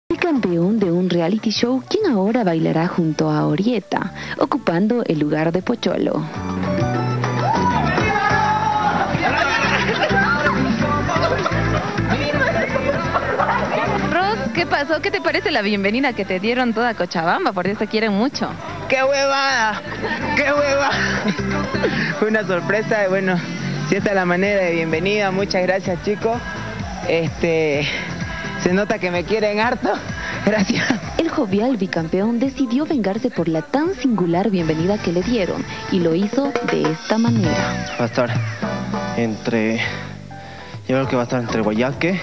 El campeón de un reality show, quien ahora bailará junto a Orietta, ocupando el lugar de Pocholo. Ros, ¿qué pasó? ¿Qué te parece la bienvenida que te dieron toda Cochabamba? Por eso te quieren mucho. ¡Qué huevada! ¡Qué huevada! Fue una sorpresa y bueno, si esta es la manera de bienvenida, muchas gracias chicos. Se nota que me quieren harto. Gracias. El jovial bicampeón decidió vengarse por la tan singular bienvenida que le dieron y lo hizo de esta manera. Va a estar entre... Yo creo que va a estar entre Guayaque.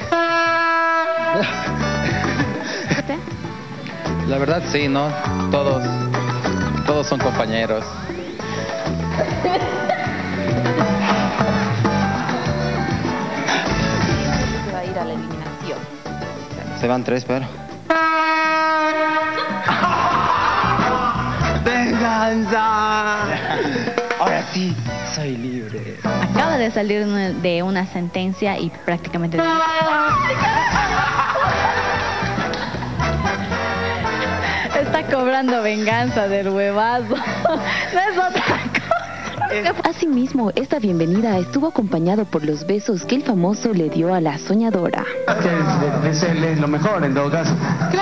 La verdad sí, ¿no? Todos son compañeros. Se va a ir a la eliminación. Se van 3, pero... ¡Venganza! Ahora sí, soy libre. Acaba de salir de una sentencia y prácticamente... Está cobrando venganza del huevazo. No es otra cosa. Asimismo, esta bienvenida estuvo acompañado por los besos que el famoso le dio a la soñadora. Es lo mejor en todo caso.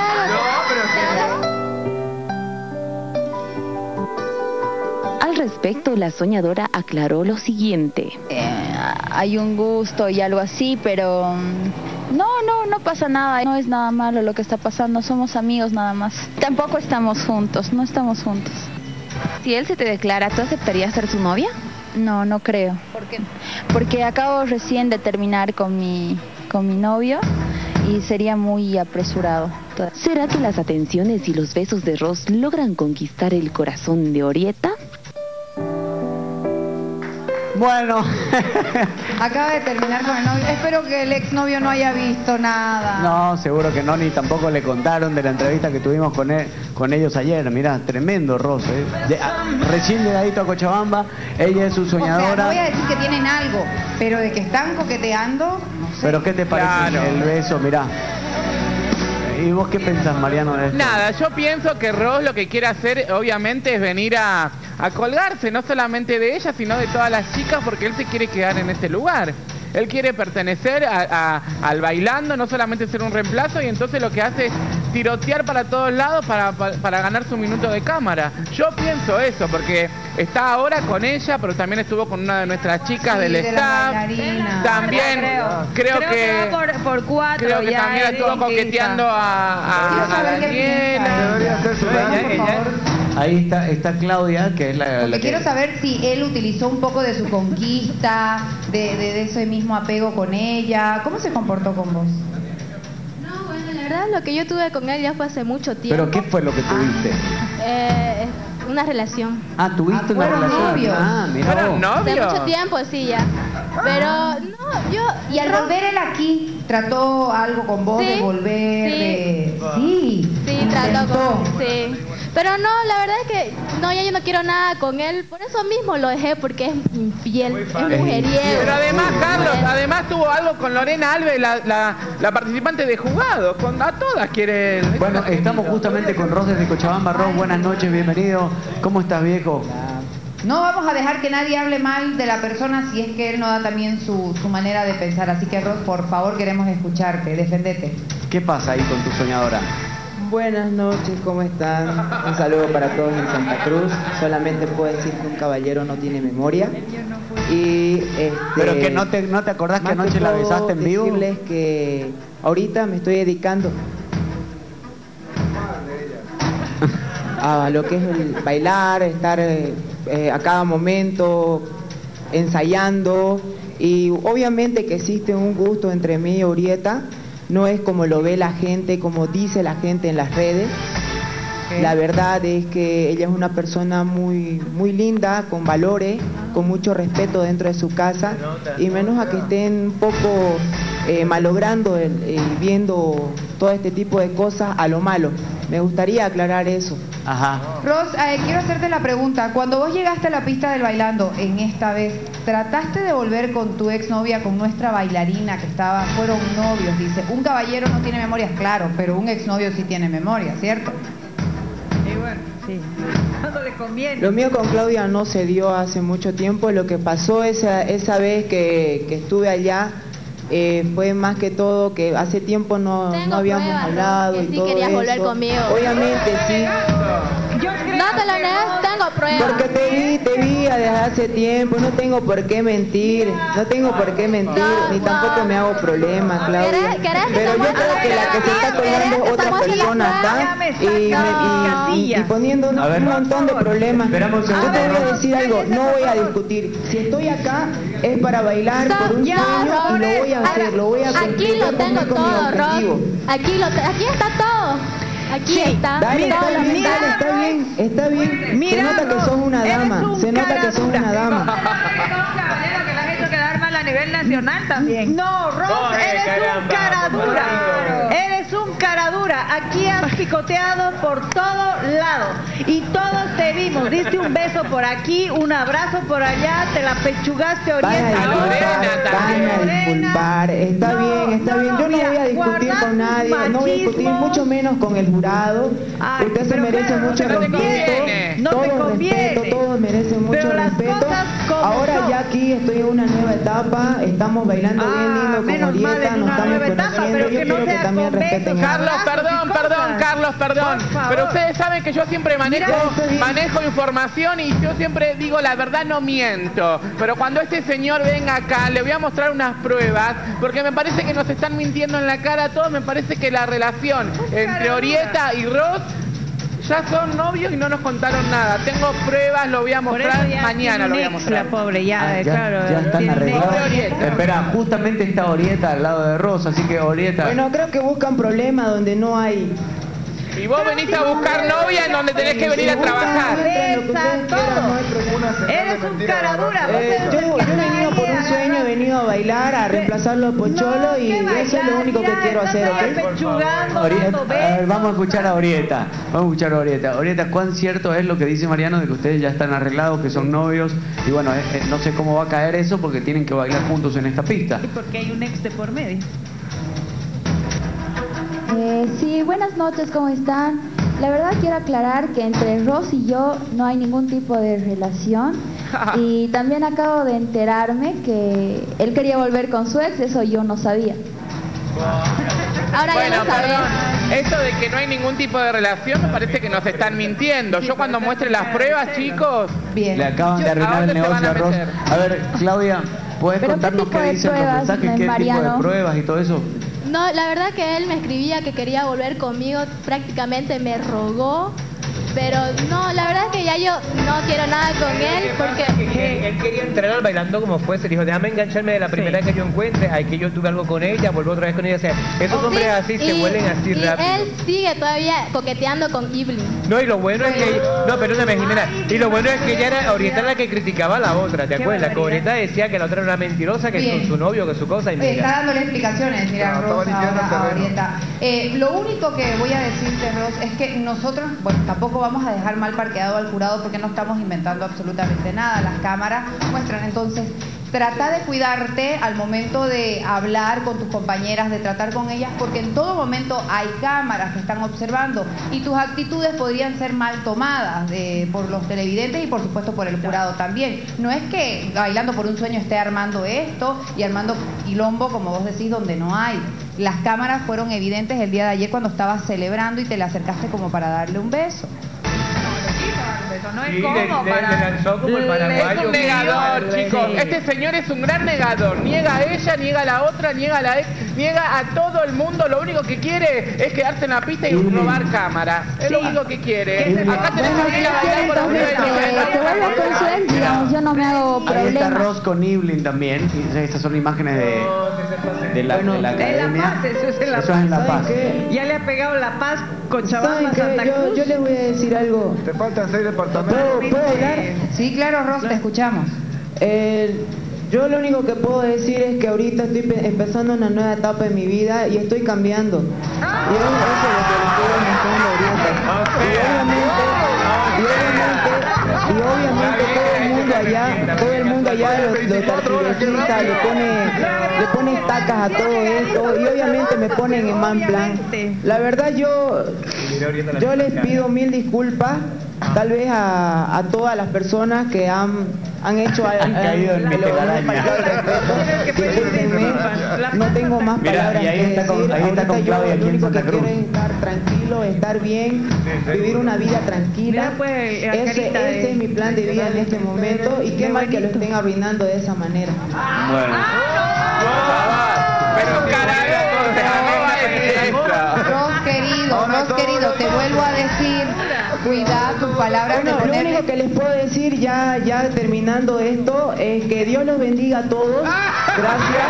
Al respecto, la soñadora aclaró lo siguiente. Hay un gusto y algo así, pero no pasa nada. No es nada malo lo que está pasando. Somos amigos nada más. Tampoco estamos juntos, no estamos juntos. Si él se te declara, ¿tú aceptarías ser su novia? No creo. ¿Por qué? Porque acabo recién de terminar con mi novio y sería muy apresurado. ¿Será que las atenciones y los besos de Ros logran conquistar el corazón de Orietta? Bueno. Acaba de terminar con el novio. Espero que el exnovio no haya visto nada. No, seguro que no, ni tampoco le contaron de la entrevista que tuvimos con ellos ayer. Mirá, tremendo Ros, recién llegadito a Cochabamba, ella es su soñadora. O sea, no voy a decir que tienen algo, pero de que están coqueteando, no sé. Pero ¿qué te parece el beso? Mirá. ¿Y vos qué pensás, Mariano, de esto? Nada, yo pienso que Ros lo que quiere hacer, obviamente, es venir a colgarse, no solamente de ella, sino de todas las chicas, porque él se quiere quedar en ese lugar. Él quiere pertenecer al bailando, no solamente ser un reemplazo, y entonces lo que hace es tirotear para todos lados para ganar su minuto de cámara. Yo pienso eso, porque está ahora con ella, pero también estuvo con una de nuestras chicas del staff. También creo que va por 4. Creo que también estuvo coqueteando a Daniela. Debería ser su Ahí está Claudia, que es la Porque que... quiero saber si él utilizó un poco de su conquista, de ese mismo apego con ella. ¿Cómo se comportó con vos? No, bueno, la verdad lo que yo tuve con él ya fue hace mucho tiempo. ¿Pero qué fue lo que tuviste? Una relación. Ah, ¿tuviste una relación? Novios. Ah, mira ¿Fueron vos. De novios? mucho tiempo, sí, ya. Pero, no, yo... Y al volver él aquí, ¿trató algo con vos de volver? Sí, trató intentó. con... Sí. Pero no, la verdad es que no, ya yo no quiero nada con él. Por eso mismo lo dejé, porque es infiel, es mujeriego. Pero además, Carlos, además tuvo algo con Lorena Alves, la participante de Jugado. A todas quiere... Bueno, estamos justamente con Ros desde Cochabamba. Ros, buenas noches, bienvenido. ¿Cómo estás, viejo? No vamos a dejar que nadie hable mal de la persona si es que él no da también su manera de pensar. Así que, Ros, por favor, queremos escucharte. Defendete. ¿Qué pasa ahí con tu soñadora? Buenas noches, ¿cómo están? Un saludo para todos en Santa Cruz. Solamente puedo decir que un caballero no tiene memoria. Y ¿Pero que no te acordás que anoche la besaste en vivo? Decirles que ahorita me estoy dedicando a lo que es el bailar, estar a cada momento ensayando, y obviamente que existe un gusto entre mí y Orietta. No es como lo ve la gente, como dice la gente en las redes. La verdad es que ella es una persona muy linda, con valores, con mucho respeto dentro de su casa, y menos a que estén un poco malogrando y viendo todo este tipo de cosas a lo malo. Me gustaría aclarar eso. Ajá. Ros, quiero hacerte la pregunta. Cuando vos llegaste a la pista del bailando, en esta vez, ¿trataste de volver con tu exnovia, con nuestra bailarina que fueron novios? Dice, un caballero no tiene memorias, claro, pero un exnovio sí tiene memoria, ¿cierto? Y bueno, sí. Cuando le conviene. Lo mío con Claudia no se dio hace mucho tiempo. Lo que pasó esa vez que estuve allá fue más que todo que hace tiempo no habíamos hablado que y sí todo querías eso. volver conmigo. Obviamente sí. No te lo negas, tengo pruebas. Porque te vi desde hace tiempo, no tengo por qué mentir, ni tampoco me hago problemas, Claudia. Pero yo creo que la que se está colgando es otra persona acá y poniendo un montón de problemas. Esperamos un Yo segundo. te voy a decir algo, no voy a discutir. Si estoy acá es para bailar por un sueño y lo voy a hacer, lo voy a cumplir. Aquí lo tengo todo, Ros. Aquí está todo. Aquí está. Dale, está bien. Mira, Se nota que sos una dama, se nota que sos una dama. Que la has hecho quedar mal a nivel nacional también. No, Ros, eres un cara dura. Eres un cara dura. Aquí has picoteado por todo lado. Y todos te vimos. Diste un beso por aquí, un abrazo por allá, te la pechugaste Van a disculpar, está bien. Yo no voy a discutir con nadie, no voy a discutir mucho menos con el jurado. Usted se merece mucho respeto, todos merecen mucho respeto. Ahora ya aquí estoy en una nueva etapa, estamos bailando bien lindo con Orieta, nos estamos conociendo, yo quiero que también respeten. Carlos, perdón. Pero ustedes saben que yo siempre manejo información y yo siempre digo la verdad, no miento. Pero cuando este señor venga acá, le voy a mostrar unas pruebas, porque me parece que nos están mintiendo en la cara a todos. Me parece que la relación entre Orieta y Ros ya son novios y no nos contaron nada. Tengo pruebas, lo voy a mostrar mañana. Lo voy a mostrar. La pobre, ya están arreglados. Espera, justamente está Orieta al lado de Ros, así que Orieta. Bueno, creo que buscan problemas donde no hay. Y vos venís a buscar novia en donde tenés que venir a trabajar. Eres un cara dura. Yo he venido por un sueño, he venido a bailar, a reemplazar los pocholos y eso es lo único que quiero hacer, ¿ok? A ver, vamos a escuchar a Orieta. Orieta, ¿cuán cierto es lo que dice Mariano de que ustedes ya están arreglados, que son novios? Y bueno, no sé cómo va a caer eso porque tienen que bailar juntos en esta pista. Y porque hay un ex de por medio. Sí, buenas noches, ¿cómo están? La verdad quiero aclarar que entre Ros y yo no hay ningún tipo de relación y también acabo de enterarme que él quería volver con su ex, eso yo no sabía. Ahora ya lo sabes. Esto de que no hay ningún tipo de relación me parece que nos están mintiendo. Yo cuando muestre las pruebas, chicos... Le acaban de arruinar el negocio a Ros. A ver, Claudia, ¿puedes contarnos qué dicen los mensajes, qué tipo de pruebas y todo eso? No, la verdad que él me escribía que quería volver conmigo, prácticamente me rogó, pero no, la verdad que ya yo no quiero nada con él porque... Él quería entrar al bailando como fuese, dijo, déjame engancharme de la primera que yo encuentre, hay que yo tuve algo con ella, vuelvo otra vez con ella, o sea, esos hombres así se vuelven así rápido. Y él sigue todavía coqueteando con Evelyn. No, y lo bueno es que... No, perdóname, Jimena. Y lo bueno es que ella era Orieta la que criticaba a la otra, ¿te acuerdas? Que Orieta decía que la otra era una mentirosa, que con su novio, que su cosa, y mira. Está dándole explicaciones, mira, Rosa, ahora a Orieta. Lo único que voy a decirte, Ros, es que nosotros, bueno, tampoco vamos a dejar mal parqueado al jurado porque no estamos inventando absolutamente nada. Las cámaras muestran, entonces... Trata de cuidarte al momento de hablar con tus compañeras, de tratar con ellas, porque en todo momento hay cámaras que están observando y tus actitudes podrían ser mal tomadas por los televidentes y por supuesto por el jurado también. No es que Bailando por un Sueño esté armando esto y armando quilombo, como vos decís, donde no hay. Las cámaras fueron evidentes el día de ayer cuando estabas celebrando y te le acercaste como para darle un beso. No es Sí, como le lanzó como el paraguayo. Es un negador, chicos. Este señor es un gran negador. Niega a ella, niega a la otra, niega a la ex, niega a todo el mundo. Lo único que quiere es quedarse en la pista y robar cámaras. Es lo único que quiere. Acá tenemos que ir a bailar por arriba de que vuelva con su ex, digamos, yo no me hago Ahí está problema. Ros con Evelyn también. Y estas son imágenes de la academia. Eso es en La Paz. Eso es en La Paz. Ya le ha pegado La Paz, Cochabamba, ¿Saben qué? Santa Cruz. Yo les voy a decir algo. Te faltan 6 departamentos. ¿Puedo hablar? Sí, claro, Ros, te escuchamos. Yo lo único que puedo decir es que ahorita estoy empezando una nueva etapa en mi vida y estoy cambiando. Y eso es lo que le estoy demostrando ahorita. ya lo tergiversa, le pone estacas a todo esto y obviamente me ponen en mal plan. La verdad yo les pido mil disculpas, tal vez a todas las personas que han hecho caído en mi telaraña. No tengo más palabras que decir. Ahorita yo lo único que quiero es estar tranquilo, estar bien, vivir una vida tranquila. Ese es mi plan de vida en este momento y qué mal que lo estén arruinando de esa manera. Bueno. Ros querido, te vuelvo a decir, cuida tus palabras. Bueno, lo único que les puedo decir ya terminando esto es que Dios los bendiga a todos. Gracias.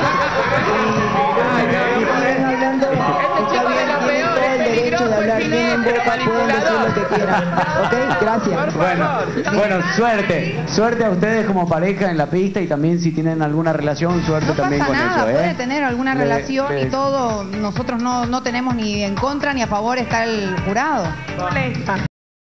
Y siguen hablando, está bien, tienen todo el derecho de hablar bien en boca, pueden decir lo que quieran. ¿Ok? Gracias. Bueno, suerte a ustedes como pareja en la pista y también si tienen alguna relación, suerte también con nada, eso. puede tener alguna relación y todo, nosotros no tenemos ni en contra ni a favor, está el jurado.